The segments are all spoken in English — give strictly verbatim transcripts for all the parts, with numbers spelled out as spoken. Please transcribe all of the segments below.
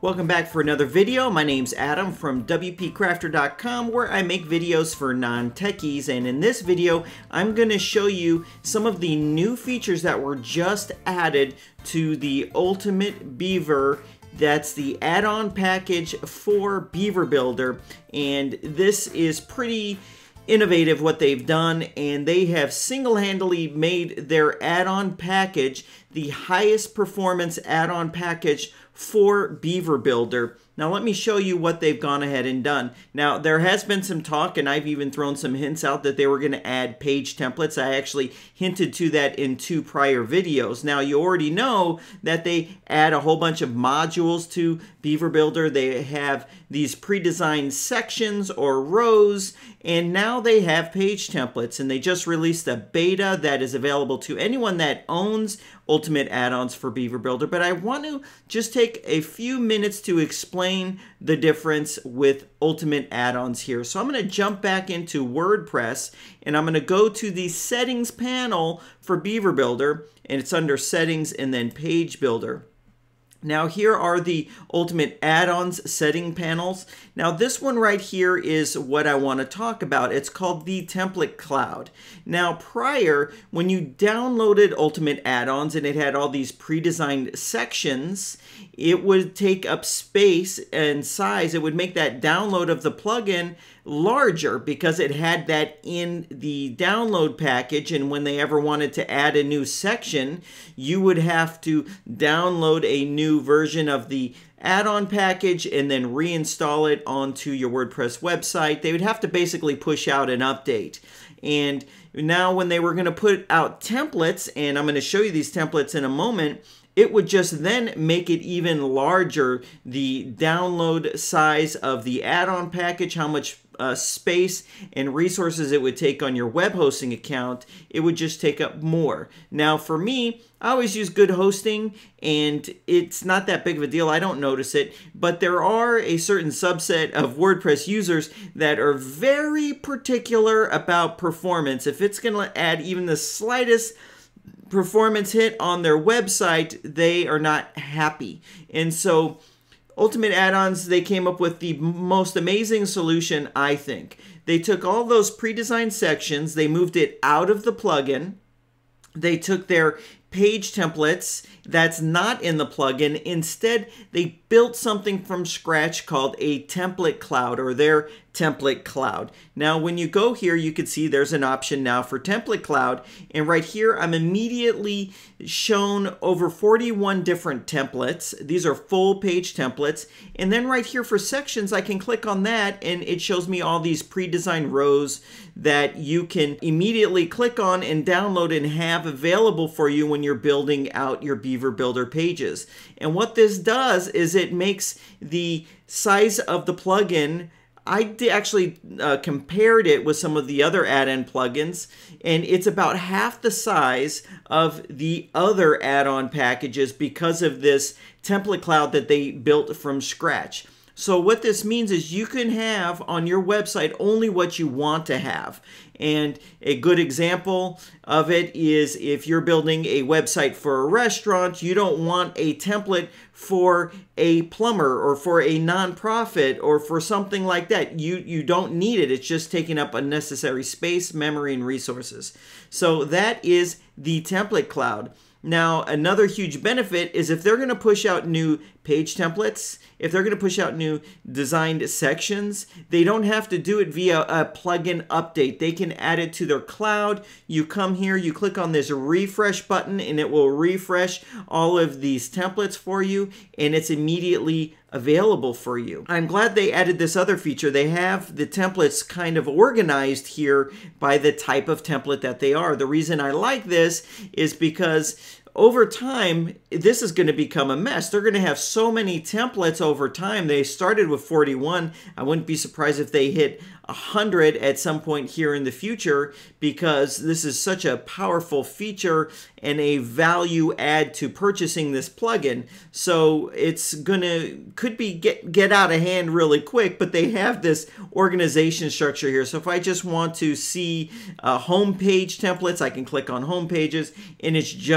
Welcome back for another video. My name's Adam from W P Crafter dot com, where I make videos for non-techies, and in this video I'm going to show you some of the new features that were just added to the Ultimate Beaver. That's the add-on package for Beaver Builder, and this is pretty innovative what they've done, and they have single-handedly made their add-on package the highest performance add-on package for Beaver Builder. Now let me show you what they've gone ahead and done. Now there has been some talk, and I've even thrown some hints out that they were going to add page templates. I actually hinted to that in two prior videos. Now you already know that they add a whole bunch of modules to Beaver Builder. They have these pre-designed sections or rows, and now they have page templates, and they just released a beta that is available to anyone that owns Ultimate Add-ons for Beaver Builder. But I want to just take a few minutes to explain the difference with Ultimate Add-ons here. So I'm going to jump back into WordPress, and I'm going to go to the settings panel for Beaver Builder, and it's under settings and then page builder. Now here are the Ultimate Add-ons setting panels. Now this one right here is what I want to talk about. It's called the Template Cloud. Now prior, when you downloaded Ultimate Add-ons and it had all these pre-designed sections, it would take up space and size. It would make that download of the plugin larger because it had that in the download package, and when they ever wanted to add a new section, you would have to download a new version of the add-on package and then reinstall it onto your WordPress website. They would have to basically push out an update. And now when they were going to put out templates, and I'm going to show you these templates in a moment, it would just then make it even larger, the download size of the add-on package, how much uh, space and resources it would take on your web hosting account. It would just take up more. Now for me, I always use good hosting, and it's not that big of a deal. I don't notice it, but there are a certain subset of WordPress users that are very particular about performance. If it's going to add even the slightest performance hit on their website, they are not happy. And so Ultimate Add-ons, they came up with the most amazing solution, I think. They took all those pre-designed sections, they moved it out of the plugin, they took their page templates that's not in the plugin. Instead, they built something from scratch called a template cloud, or their template cloud. Now, when you go here, you can see there's an option now for template cloud. And right here, I'm immediately shown over forty-one different templates. These are full page templates. And then right here for sections, I can click on that, and it shows me all these pre-designed rows that you can immediately click on and download and have available for you when you're building out your Beaver Builder pages. And what this does is it makes the size of the plugin, I actually uh, compared it with some of the other add-on plugins, and it's about half the size of the other add-on packages because of this template cloud that they built from scratch. So what this means is you can have on your website only what you want to have. And a good example of it is if you're building a website for a restaurant, you don't want a template for a plumber or for a nonprofit or for something like that. You, you don't need it. It's just taking up unnecessary space, memory, and resources. So that is the template cloud. Now, another huge benefit is if they're going to push out new page templates, if they're going to push out new designed sections, they don't have to do it via a plugin update. They can add it to their cloud. You come here, you click on this refresh button, and it will refresh all of these templates for you, and it's immediately available for you. I'm glad they added this other feature. They have the templates kind of organized here by the type of template that they are. The reason I like this is because over time, this is going to become a mess. They're going to have so many templates over time. They started with forty-one. I wouldn't be surprised if they hit one hundred at some point here in the future, because this is such a powerful feature and a value add to purchasing this plugin. So it's gonna could be get get out of hand really quick, but they have this organization structure here. So if I just want to see uh, home page templates, I can click on home pages, and it's just going to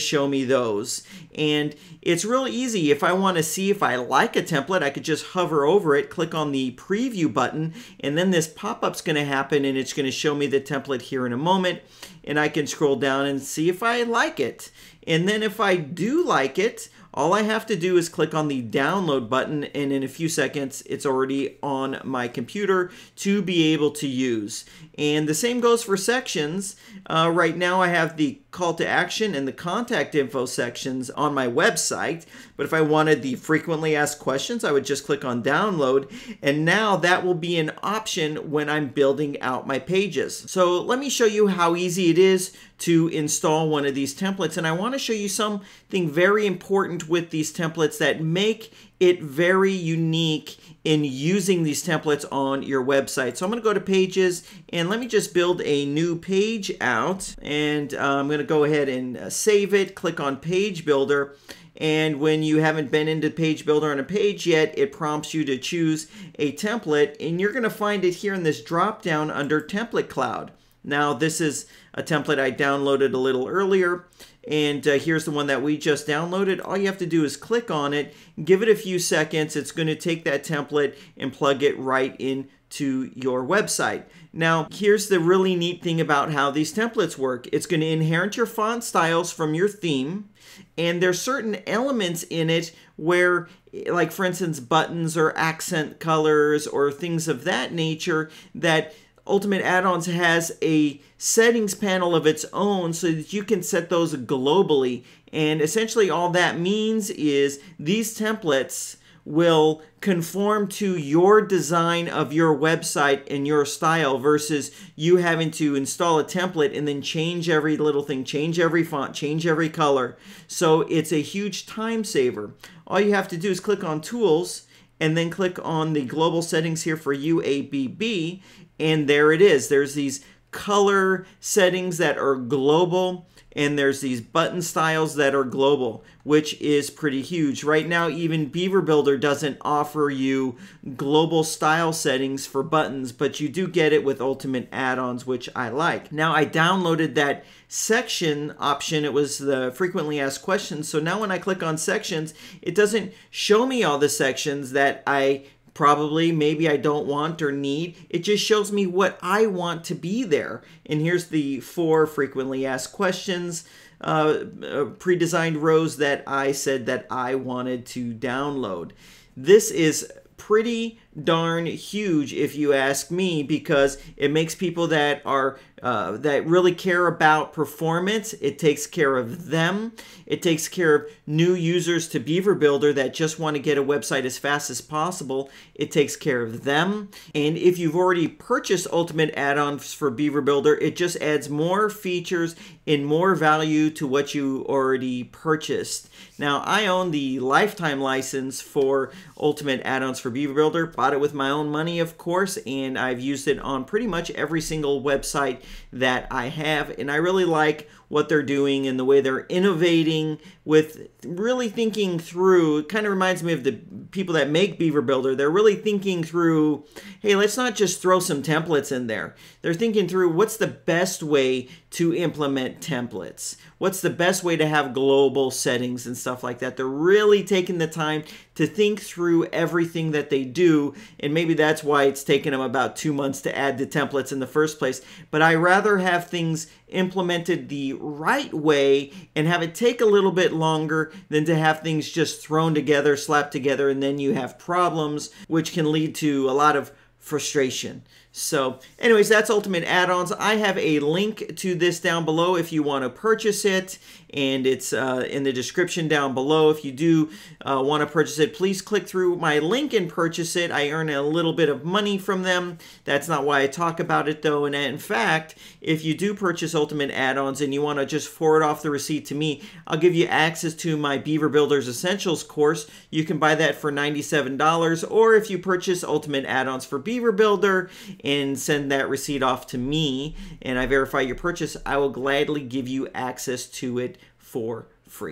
show me those. And it's real easy. If I want to see if I like a template, I could just hover over it, click on the preview button, and then this pop-up's going to happen, and it's going to show me the template here in a moment. And I can scroll down and see if I like it. And then if I do like it, all I have to do is click on the download button, and in a few seconds it's already on my computer to be able to use. And the same goes for sections. Uh, right now I have the call to action and the contact info sections on my website, but if I wanted the frequently asked questions, I would just click on download, and now that will be an option when I'm building out my pages. So let me show you how easy it is to install one of these templates, and I want to show you something very important with these templates that make it very unique in using these templates on your website. So I'm going to go to pages, and let me just build a new page out, and uh, I'm going to go ahead and uh, save it, click on page builder. And when you haven't been into page builder on a page yet, it prompts you to choose a template, and you're going to find it here in this drop down under template cloud. Now this is a template I downloaded a little earlier, and uh, here's the one that we just downloaded. All you have to do is click on it, give it a few seconds. It's going to take that template and plug it right into your website. Now here's the really neat thing about how these templates work. It's going to inherit your font styles from your theme, and there's certain elements in it where, like for instance, buttons or accent colors or things of that nature, that Ultimate Add-ons has a settings panel of its own so that you can set those globally. And essentially all that means is these templates will conform to your design of your website and your style versus you having to install a template and then change every little thing, change every font, change every color. So it's a huge time saver. All you have to do is click on Tools and then click on the global settings here for U A B B, and there it is. There's these color settings that are global, and there's these button styles that are global, which is pretty huge. Right now, even Beaver Builder doesn't offer you global style settings for buttons, but you do get it with Ultimate Add-ons, which I like. Now, I downloaded that section option. It was the frequently asked questions. So now when I click on sections, it doesn't show me all the sections that I probably, maybe I don't want or need. It just shows me what I want to be there. And here's the four frequently asked questions, uh, uh, pre-designed rows that I said that I wanted to download. This is pretty darn huge if you ask me, because it makes people that are uh, that really care about performance, it takes care of them. It takes care of new users to Beaver Builder that just want to get a website as fast as possible. It takes care of them. And if you've already purchased Ultimate Add-ons for Beaver Builder, it just adds more features and more value to what you already purchased. Now, I own the lifetime license for Ultimate Add-ons for Beaver Builder. Bought it with my own money, of course, and I've used it on pretty much every single website that I have, and I really like what they're doing and the way they're innovating with really thinking through. It kind of reminds me of the people that make Beaver Builder. They're really thinking through, hey, let's not just throw some templates in there. They're thinking through what's the best way to implement templates. What's the best way to have global settings and stuff like that. They're really taking the time to think through everything that they do, and maybe that's why it's taken them about two months to add the templates in the first place. But I rather have things implemented the right way and have it take a little bit longer than to have things just thrown together, slapped together, and then you have problems, which can lead to a lot of frustration. So anyways, that's Ultimate Add-ons. I have a link to this down below if you want to purchase it, and it's uh, in the description down below. If you do uh, want to purchase it, please click through my link and purchase it. I earn a little bit of money from them. That's not why I talk about it though. And in fact, if you do purchase Ultimate Add-ons and you want to just forward off the receipt to me, I'll give you access to my Beaver Builders Essentials course. You can buy that for ninety-seven dollars, or if you purchase Ultimate Add-ons for Beaver Builder and send that receipt off to me and I verify your purchase, I will gladly give you access to it for free.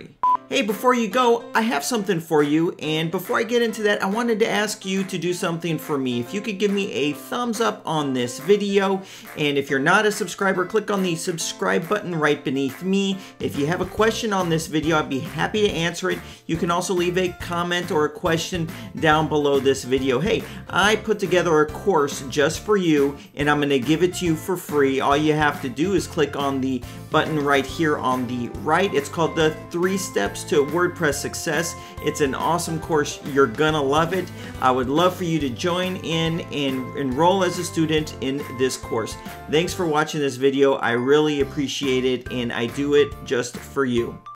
Hey, before you go, I have something for you, and before I get into that, I wanted to ask you to do something for me. If you could give me a thumbs up on this video, and if you're not a subscriber, click on the subscribe button right beneath me. If you have a question on this video, I'd be happy to answer it. You can also leave a comment or a question down below this video. Hey, I put together a course just for you, and I'm going to give it to you for free. All you have to do is click on the button right here on the right. It's called the three steps to WordPress success. It's an awesome course. You're gonna love it. I would love for you to join in and enroll as a student in this course. Thanks for watching this video. I really appreciate it, and I do it just for you.